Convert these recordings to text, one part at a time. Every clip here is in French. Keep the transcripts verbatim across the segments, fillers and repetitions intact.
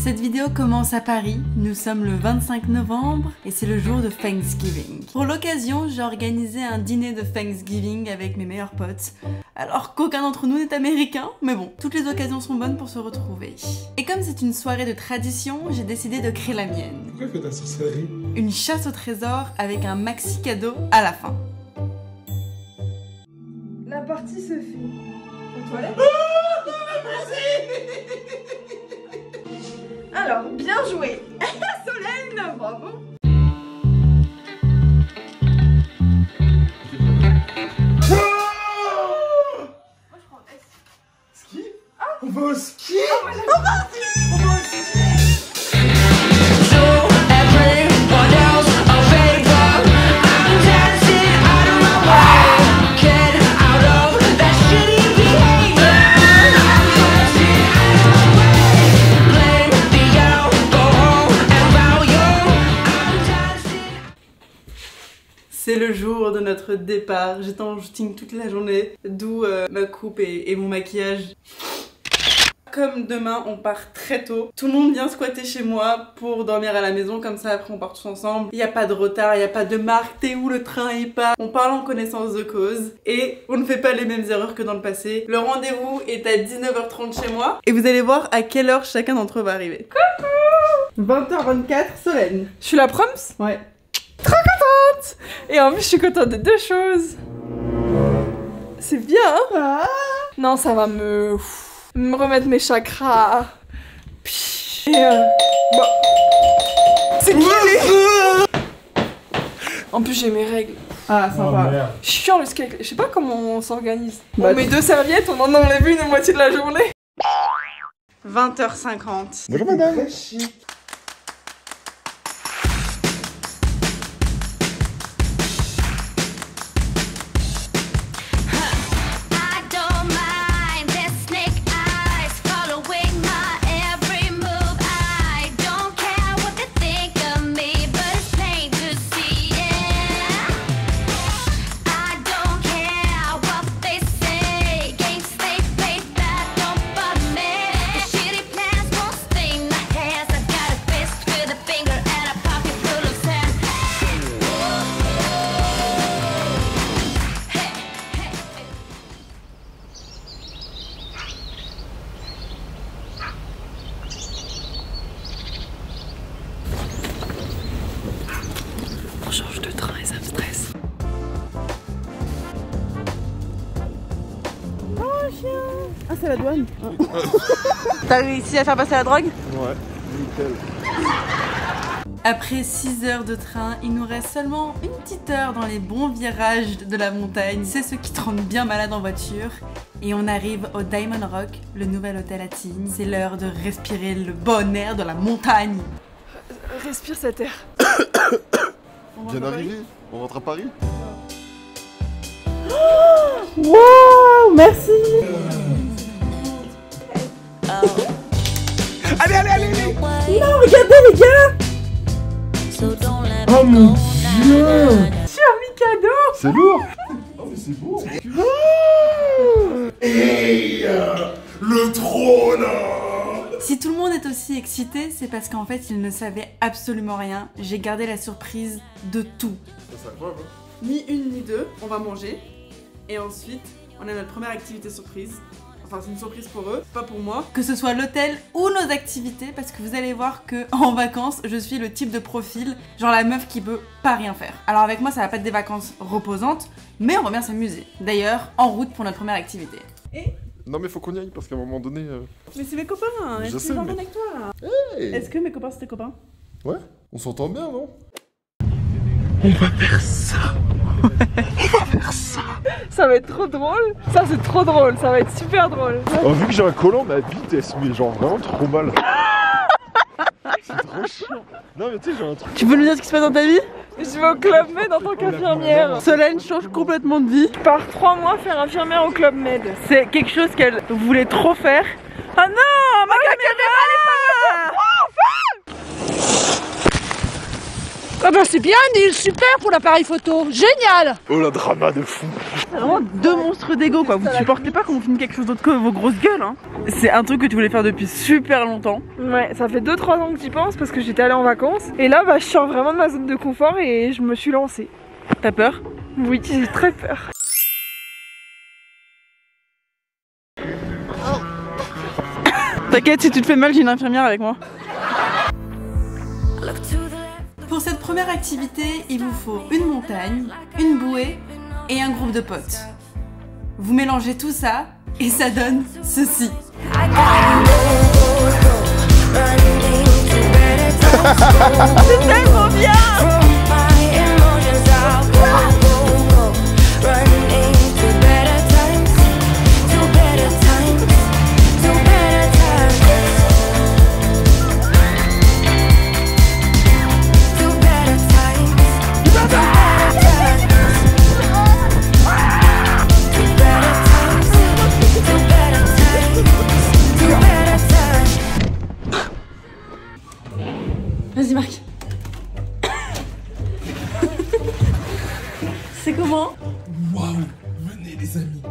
Cette vidéo commence à Paris, nous sommes le vingt-cinq novembre et c'est le jour de Thanksgiving. Pour l'occasion, j'ai organisé un dîner de Thanksgiving avec mes meilleurs potes, alors qu'aucun d'entre nous n'est américain, mais bon, toutes les occasions sont bonnes pour se retrouver. Et comme c'est une soirée de tradition, j'ai décidé de créer la mienne. Pourquoi il fait de la sorcellerie? Une chasse au trésor avec un maxi cadeau à la fin. La partie se fait aux toilettes. Alors, bien joué. Solène, bravo. Moi je prends S. Ski? Ah. On va au ski? Oh, moi, on va au ski. On va au ski. C'est le jour de notre départ, j'étais en shooting toute la journée, d'où euh, ma coupe et, et mon maquillage. Comme demain on part très tôt, tout le monde vient squatter chez moi pour dormir à la maison, comme ça après on part tous ensemble. Il n'y a pas de retard, il n'y a pas de marque, t'es où, le train est pas. On parle en connaissance de cause et on ne fait pas les mêmes erreurs que dans le passé. Le rendez-vous est à dix-neuf heures trente chez moi et vous allez voir à quelle heure chacun d'entre eux va arriver. Coucou! vingt heures vingt-quatre, Solène. Je suis la proms? Ouais. Trop contente! Et en plus je suis contente de deux choses. C'est bien hein? Ah. Non ça va me... me remettre mes chakras. Et euh... bon. C'est qui les... En plus j'ai mes règles. Ah, sympa. Oh, merde. Chiant le skate. Je sais pas comment on s'organise. Bah, On met deux serviettes, on en enlève une à moitié de la journée. vingt heures cinquante. Bonjour madame. On change de train et ça me stresse. Oh chien! Ah c'est la douane. T'as réussi à faire passer la drogue? Ouais, nickel. Après six heures de train, il nous reste seulement une petite heure dans les bons virages de la montagne. C'est ce qui te rend bien malade en voiture. Et on arrive au Diamond Rock, le nouvel hôtel à Tignes. C'est l'heure de respirer le bon air de la montagne. Respire cet air. Bien arrivé. On rentre à Paris. Wow, merci. Allez, allez, allez, allez. Non, regardez les gars. Oh mon dieu. Sur Mikado. C'est lourd. Oh mais c'est beau. Hey, le trône. Si tout le monde est aussi excité, c'est parce qu'en fait, il ne savait absolument rien. J'ai gardé la surprise de tout. C'est incroyable. Ni une ni deux, on va manger. Et ensuite, on a notre première activité surprise. Enfin, c'est une surprise pour eux, pas pour moi. Que ce soit l'hôtel ou nos activités, parce que vous allez voir que en vacances, je suis le type de profil, genre la meuf qui peut pas rien faire. Alors avec moi, ça va pas être des vacances reposantes, mais on va bien s'amuser. D'ailleurs, en route pour notre première activité. Et Non mais faut qu'on y aille parce qu'à un moment donné... Euh... mais c'est mes copains, hein. Je Est-ce que sais, je m'entends mais- avec toi là? Hey. Est-ce que mes copains c'est tes copains? Ouais, on s'entend bien non? Ça va être trop drôle. Ça c'est trop drôle, ça va être super drôle. Oh, vu que j'ai un collant, ma bite elle se met genre vraiment trop mal. C'est trop chiant. Non mais tu sais j'ai un truc... Tu peux nous dire ce qui se passe dans ta vie? Je vais au Club Med en tant qu'infirmière. Solène change complètement de vie. Je pars trois mois faire infirmière au Club Med. C'est quelque chose qu'elle voulait trop faire. Ah non, ma caméra, Ah bah c'est bien Neil, super pour l'appareil photo, génial. Oh la drama de fou. C'est vraiment deux monstres d'ego quoi. Vous supportez pas qu'on filme quelque chose d'autre que vos grosses gueules hein. C'est un truc que tu voulais faire depuis super longtemps. Ouais, ça fait deux trois ans que j'y pense parce que j'étais allée en vacances. Et là, bah, je sors vraiment de ma zone de confort et je me suis lancée. T'as peur? Oui, j'ai très peur. T'inquiète, si tu te fais mal, j'ai une infirmière avec moi. Pour cette première activité, il vous faut une montagne, une bouée et un groupe de potes. Vous mélangez tout ça et ça donne ceci. C'est tellement bien! Vas-y Marc. C'est comment? Waouh, venez les amis.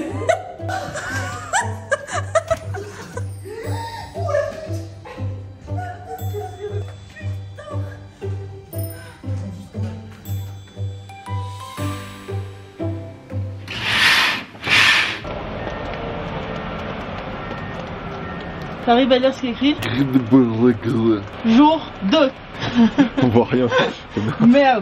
T'arrives à lire ce qui est écrit? Jour deux. On voit rien. Merde.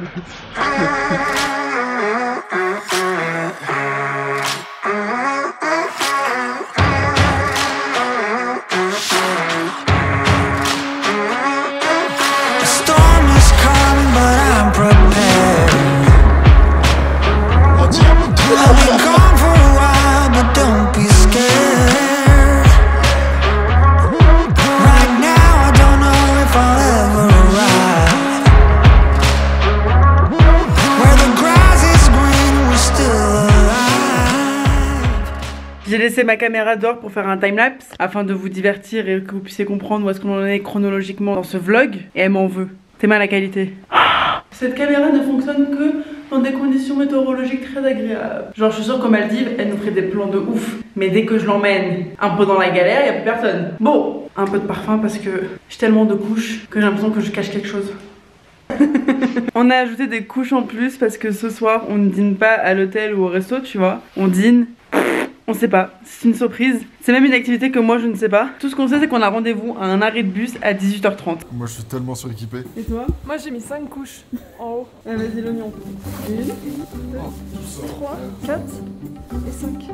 J'ai laissé ma caméra dehors pour faire un timelapse afin de vous divertir et que vous puissiez comprendre où est-ce qu'on en est chronologiquement dans ce vlog. Et elle m'en veut. C'est mal la qualité. Cette caméra ne fonctionne que dans des conditions météorologiques très agréables. Genre je suis sûre qu'aux Maldives, elle nous ferait des plans de ouf. Mais dès que je l'emmène un peu dans la galère, il n'y a plus personne. Bon, un peu de parfum parce que j'ai tellement de couches que j'ai l'impression que je cache quelque chose. On a ajouté des couches en plus parce que ce soir on ne dîne pas à l'hôtel ou au resto, tu vois. On dîne... On sait pas, c'est une surprise. C'est même une activité que moi je ne sais pas. Tout ce qu'on sait c'est qu'on a rendez-vous à un arrêt de bus à dix-huit heures trente. Moi je suis tellement suréquipé. Et toi? Moi j'ai mis cinq couches en haut. Ah, vas-y l'oignon. Une, deux, trois, quatre et cinq.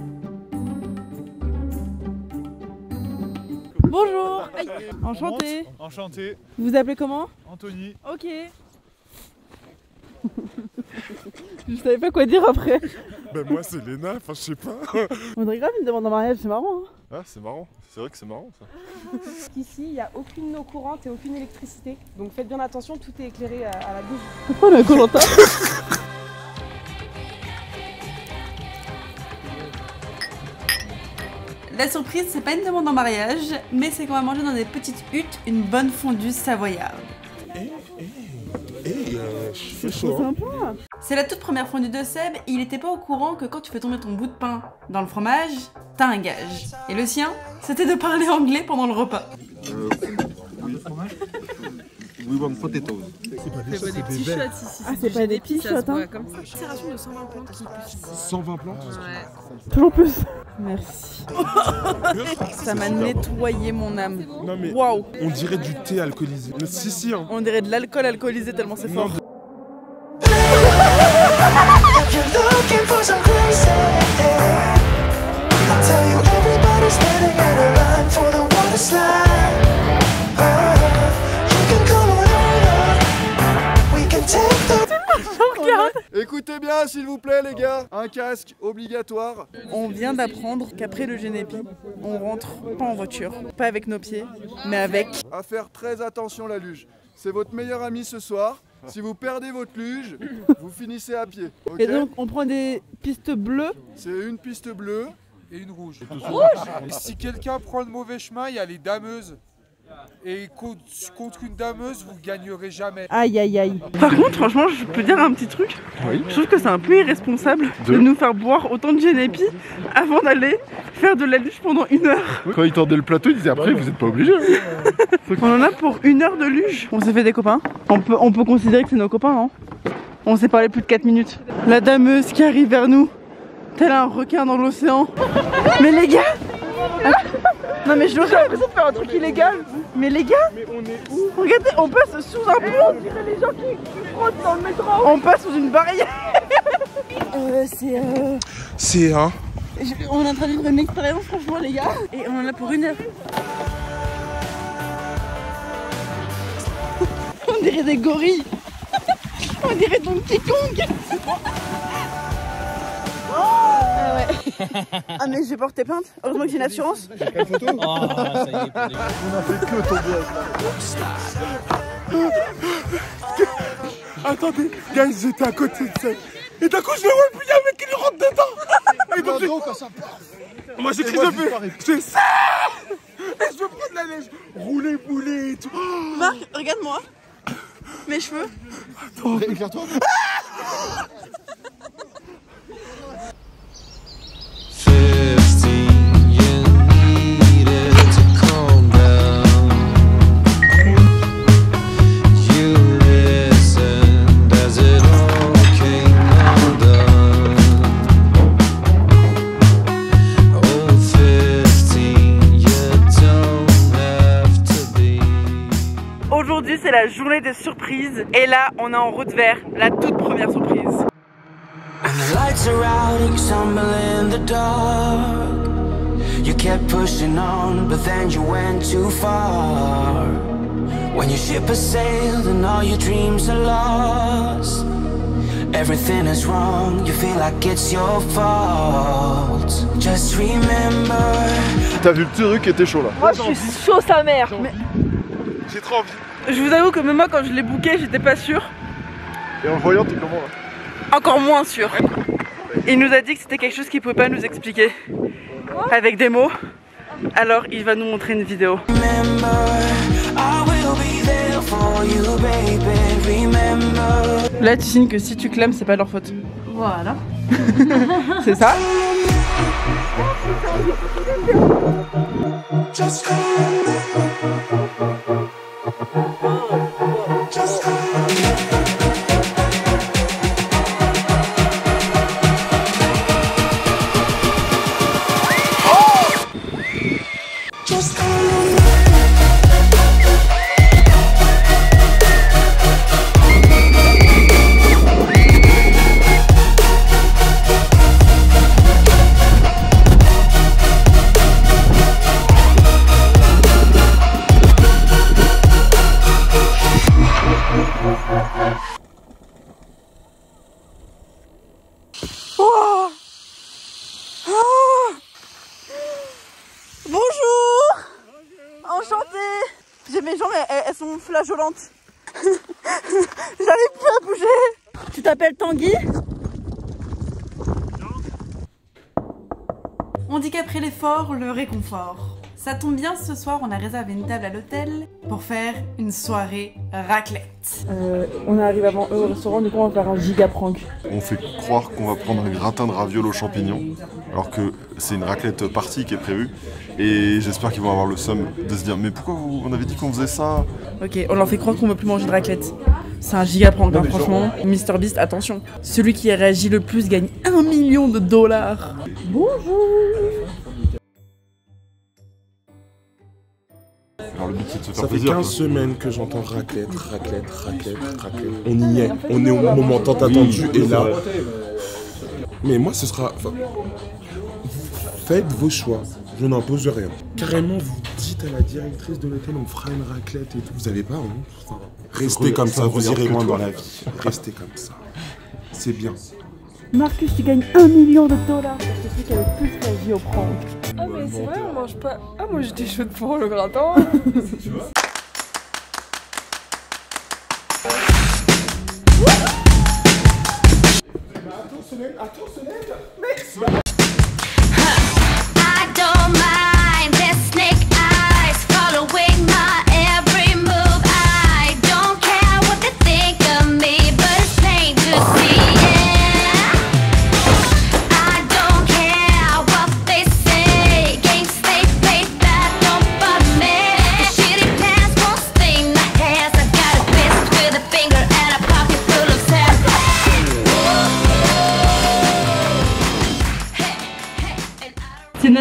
Bonjour. Aïe. Enchanté. Enchanté. Vous vous appelez comment? Anthony. Ok. Je savais pas quoi dire après. Ben moi c'est Léna, enfin je sais pas. On dirait grave une demande en mariage, c'est marrant hein. Ah c'est marrant, c'est vrai que c'est marrant ça. Ici il n'y a aucune eau courante et aucune électricité. Donc faites bien attention, tout est éclairé à, à la bougie. Pourquoi on a Koh-Lanta? La surprise, c'est pas une demande en mariage, mais c'est qu'on va manger dans des petites huttes une bonne fondue savoyarde. Eh, eh, eh, euh, je suis chaud. Sympa. C'est la toute première fondue de Seb, et il était pas au courant que quand tu fais tomber ton bout de pain dans le fromage, t'as un gage. Et le sien, c'était de parler anglais pendant le repas. Euh, oui, fromage. We want potatoes. C'est pas des, des petits shots ici. Ah, c'est pas des petits shots, hein. Comme ça. Macération de cent vingt plantes qui poussent. cent vingt plantes? Ouais. Toujours plus. Merci. Ça m'a nettoyé mon âme. Non mais waouh. On dirait du thé alcoolisé. Le si si hein. On dirait de l'alcool alcoolisé tellement c'est fort. De... Écoutez bien s'il vous plaît les gars, un casque obligatoire. On vient d'apprendre qu'après le Génépi, on rentre pas en voiture, pas avec nos pieds, mais avec... À faire très attention la luge. C'est votre meilleur ami ce soir. Si vous perdez votre luge, vous finissez à pied. Okay. Et donc on prend des pistes bleues. C'est une piste bleue et une rouge. Et si quelqu'un prend le mauvais chemin, il y a les dameuses. Et contre, contre une dameuse, vous gagnerez jamais. Aïe aïe aïe. Par contre, franchement, je peux dire un petit truc. Oui. Je trouve que c'est un peu irresponsable de, de nous faire boire autant de Genepi avant d'aller faire de la luge pendant une heure. Quand ils tendaient le plateau, ils disaient après, vous êtes pas obligés. On en a pour une heure de luge. On s'est fait des copains. On peut, on peut considérer que c'est nos copains, non? On s'est parlé plus de quatre minutes. La dameuse qui arrive vers nous, tel un requin dans l'océan. Mais les gars, non mais j'ai l'impression de faire un truc illégal. Mais les gars, Mais on est où? regardez, on passe sous un pont. On dirait les gens qui, qui frottent dans le métro. On passe sous une barrière. euh, c'est euh... C'est un. Je, on est en train de vivre une expérience franchement les gars. Et on en a pour une heure. On dirait des gorilles. On dirait Donkey Kong. Ah ouais. Ah mais je vais porter plainte. Heureusement que j'ai une assurance. Oh, ça y est, pour les... On a fait que tomber avec Attendez, guys, j'étais à côté de ça. Et d'un coup, je le vois, puis il y a un mec qui lui rentre dedans. Et donc, là. Quand ça part. moi, j'ai crié, je fais, je fais ça. Et je veux prendre la neige, rouler, bouler et tout. Marc, regarde-moi. Mes cheveux. Attends, éclaire-toi. Aujourd'hui c'est la journée des surprises et là on est en route vers la toute première surprise. And the lights are out and you stumble in the dark. You kept pushing on, but then you went too far. When your ship has sailed and all your dreams are lost, everything is wrong, you feel like it's your fault. Just remember. T'as vu le truc qui était chaud là? Moi je suis chaud sa mère. Mais J'ai trop envie. je vous avoue que même moi quand je l'ai booké j'étais pas sûre. Et en le voyant, t'es comment là? Encore moins sûre. Il nous a dit que c'était quelque chose qu'il pouvait pas nous expliquer avec des mots. Alors il va nous montrer une vidéo. Là tu signes que si tu clames c'est pas leur faute. Voilà. C'est ça? Oh oh Bonjour. Enchantée. J'ai mes jambes, elles, elles sont flageolantes. J'arrive plus à bouger. Tu t'appelles Tanguy? On dit qu'après l'effort, le réconfort. Ça tombe bien, ce soir, on a réservé une table à l'hôtel pour faire une soirée raclette. Euh, on arrive avant eux au restaurant, du coup on va faire un giga prank. On fait croire qu'on va prendre un gratin de ravioles aux champignons, alors que c'est une raclette partie qui est prévue. Et j'espère qu'ils vont avoir le somme de se dire mais pourquoi vous, on avait dit qu'on faisait ça? Ok, on leur fait croire qu'on veut plus manger de raclette. C'est un giga prank, hein, franchement. Mister Beast, attention. Celui qui a réagi le plus gagne un million de dollars. Bonjour. Alors le but c'est de se faire Ça fait plaisir. quinze semaines que j'entends raclette, raclette, raclette, raclette. On y est, on est au moment tant attendu et là. Mais moi ce sera. Enfin, faites vos choix, je n'impose rien. Carrément, vous dites à la directrice de l'hôtel, on fera une raclette et tout. Vous avez pas honte. Enfin, restez comme ça, vous irez loin dans la vie. Restez comme ça. C'est bien. Marcus, tu gagnes un million de dollars. C'est celui qui a le plus réagi au prank. Ah mais c'est vrai, on mange pas. Ah moi j'étais chaude pour le gratin. I don't mind their snake eyes following my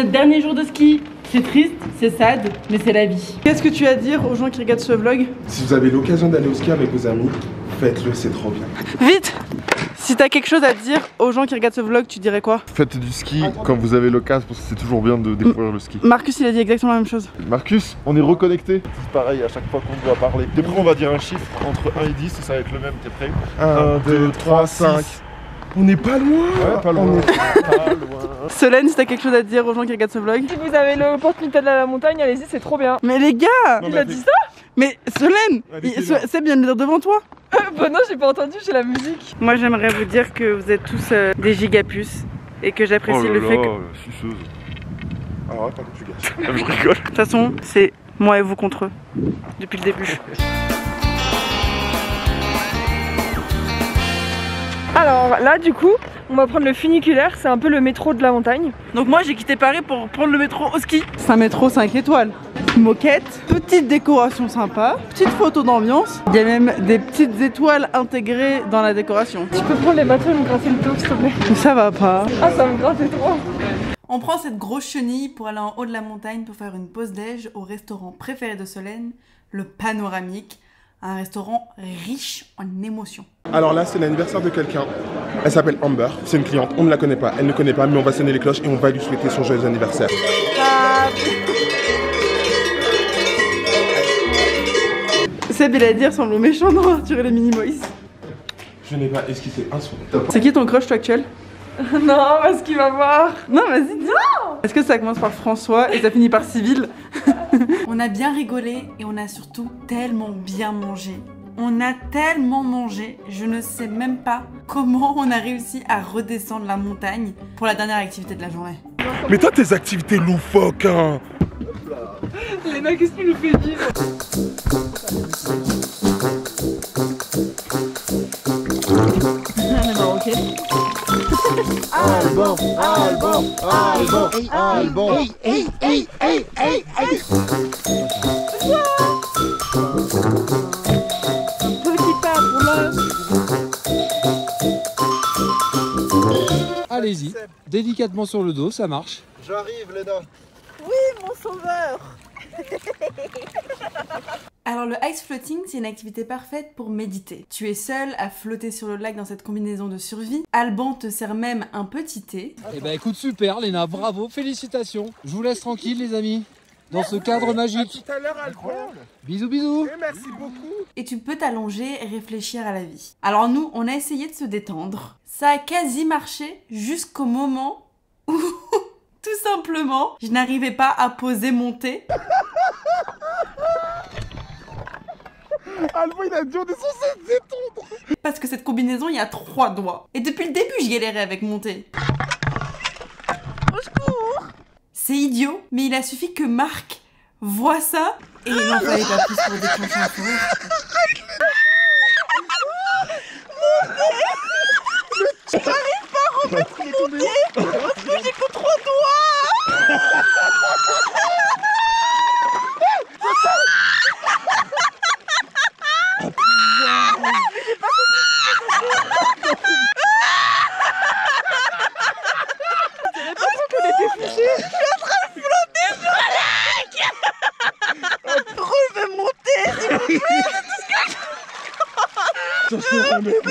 notre dernier jour de ski. C'est triste, c'est sad, mais c'est la vie. Qu'est-ce que tu as à dire aux gens qui regardent ce vlog? Si vous avez l'occasion d'aller au ski avec vos amis, faites-le, c'est trop bien. Vite! Si t'as quelque chose à dire aux gens qui regardent ce vlog, tu dirais quoi? Faites du ski quand vous avez l'occasion, parce que c'est toujours bien de découvrir le ski. Marcus, il a dit exactement la même chose. Marcus, on est reconnecté. C'est pareil à chaque fois qu'on doit parler. Après, on va dire un chiffre entre un et dix, et ça va être le même, t'es prêt? un, deux, trois, cinq. On n'est pas loin. Ouais, pas loin. On est pas loin. Solène, si t'as quelque chose à dire aux gens qui regardent ce vlog. Si vous avez l'opportunité d'aller à la montagne, allez-y, c'est trop bien. Mais les gars! Il a dit ça? Mais Solène! C'est bien de le dire devant toi. Bah non, j'ai pas entendu, j'ai la musique. Moi, j'aimerais vous dire que vous êtes tous euh, des gigapuces et que j'apprécie Oh là le fait là, que. suceuse. Alors attends que tu gâches. Ah, je rigole. De toute façon, c'est moi et vous contre eux. Depuis le début. Alors là, du coup, on va prendre le funiculaire, c'est un peu le métro de la montagne. Donc moi, j'ai quitté Paris pour prendre le métro au ski. C'est un métro cinq étoiles. Moquette, petite décoration sympa, petite photo d'ambiance. Il y a même des petites étoiles intégrées dans la décoration. Tu peux prendre les bateaux et me gratter le dos, s'il te plaît? Ça va pas. Ah, ça me grattait trop. On prend cette grosse chenille pour aller en haut de la montagne pour faire une pause déj au restaurant préféré de Solène, le Panoramique, un restaurant riche en émotions. Alors là, c'est l'anniversaire de quelqu'un. Elle s'appelle Amber, c'est une cliente, on ne la connaît pas, elle ne connaît pas, mais on va sonner les cloches et on va lui souhaiter son joyeux anniversaire. Seb, il a dit ressemble au méchant dans Arthur et les Minimoys. Je n'ai pas esquissé un son. C'est qui ton crush toi actuel? Non, parce qu'il va voir. Non, vas-y, dis. Non. Est-ce que ça commence par François et ça finit par Civil? On a bien rigolé et on a surtout tellement bien mangé. On a tellement mangé, je ne sais même pas comment on a réussi à redescendre la montagne pour la dernière activité de la journée. Mais toi, tes activités loufoques, hein. Léna, qu'est-ce que tu nous fais vivre? Alban, Alban, Alban, Alban. Hey, hey, hey, hey, hey. Petit pas pour l'homme. Allez-y, délicatement sur le dos, ça marche. J'arrive, Léna. Oui, mon sauveur. Alors le ice floating, c'est une activité parfaite pour méditer. Tu es seul à flotter sur le lac dans cette combinaison de survie. Alban te sert même un petit thé. Eh ben écoute, super Léna, bravo, félicitations. Je vous laisse tranquille les amis, dans ce cadre magique. Tout à l'heure, Alban. Bisous bisous. Et merci beaucoup. Et tu peux t'allonger et réfléchir à la vie. Alors nous, on a essayé de se détendre. Ça a quasi marché jusqu'au moment où, tout simplement, je n'arrivais pas à poser mon thé. Alban, il a dit on est censé se détendre. Parce que cette combinaison, il y a trois doigts. Et depuis le début, je galérais avec mon thé. Au secours! C'est idiot, mais il a suffi que Marc voit ça et il n'en fallait pas plus pour déclencher un fou rire. J'arrive pas à remettre mon thé parce que j'ai que trois doigts. Relevez mon thé, s'il vous plaît, c'est tout ce que je...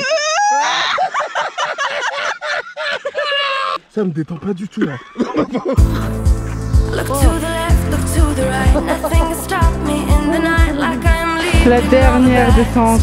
Ça me détend pas du tout là. Look to the left, look to the right. Nothing can stop me in the night like I'm leaving. La dernière descente.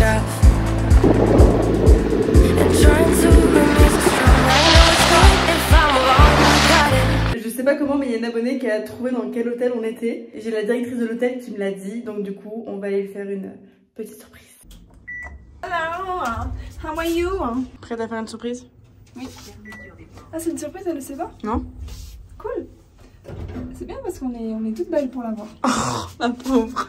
Je sais pas comment, mais il y a une abonnée qui a trouvé dans quel hôtel on était. J'ai la directrice de l'hôtel qui me l'a dit, donc du coup, on va aller lui faire une petite surprise. Hello, how are you? Prête à faire une surprise? Oui. Ah, c'est une surprise, elle le sait pas? Non. Cool. C'est bien parce qu'on est, on est toutes belles pour la voir. Oh, la pauvre.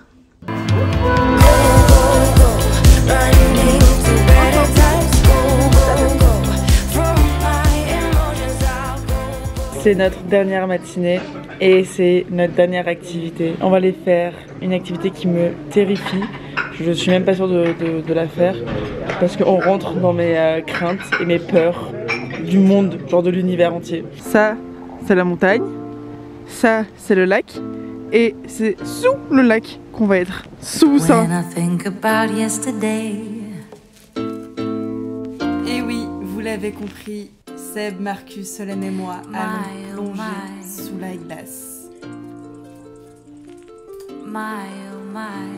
C'est notre dernière matinée et c'est notre dernière activité. On va aller faire une activité qui me terrifie. Je suis même pas sûre de, de, de la faire parce qu'on rentre dans mes euh, craintes et mes peurs du monde, genre de l'univers entier. Ça, c'est la montagne. Ça, c'est le lac. Et c'est sous le lac qu'on va être. Sous ça. Et oui, vous l'avez compris, Seb, Marcus, Solène et moi allons plonger sous la glace. My, oh my,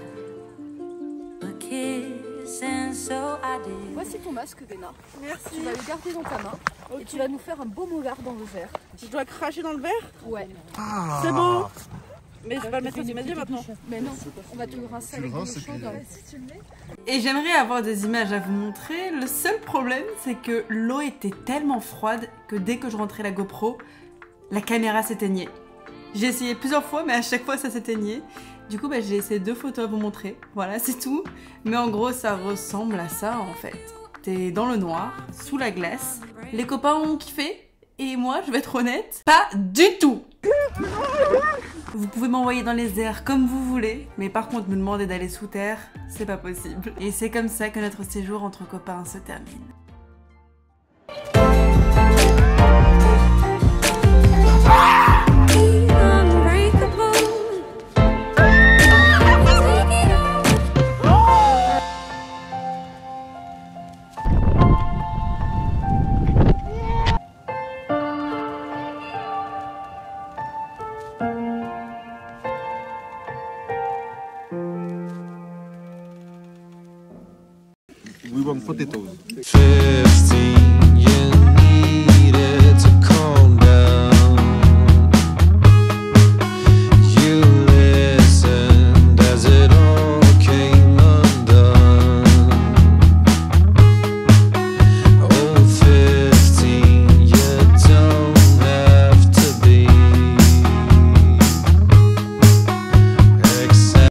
a kiss and so I did. Voici ton masque, Véna. Merci. Tu vas le garder dans ta main Okay. et tu vas nous faire un beau moulard dans le verre. Je dois cracher dans le verre? Ouais. Ah. C'est bon. Mais je vais le mettre dans mes yeux maintenant. Mais non, on va te le rincer avec l'eau chaude. Si tu le mets. Et j'aimerais avoir des images à vous montrer. Le seul problème, c'est que l'eau était tellement froide que dès que je rentrais la GoPro, la caméra s'éteignait. J'ai essayé plusieurs fois, mais à chaque fois ça s'éteignait. Du coup, bah, j'ai essayé deux photos à vous montrer. Voilà, c'est tout. Mais en gros, ça ressemble à ça en fait. T'es dans le noir, sous la glace. Les copains ont kiffé. Et moi, je vais être honnête, pas du tout. Vous pouvez m'envoyer dans les airs comme vous voulez, mais par contre me demander d'aller sous terre, c'est pas possible. Et c'est comme ça que notre séjour entre copains se termine. We want potatoes. fifteen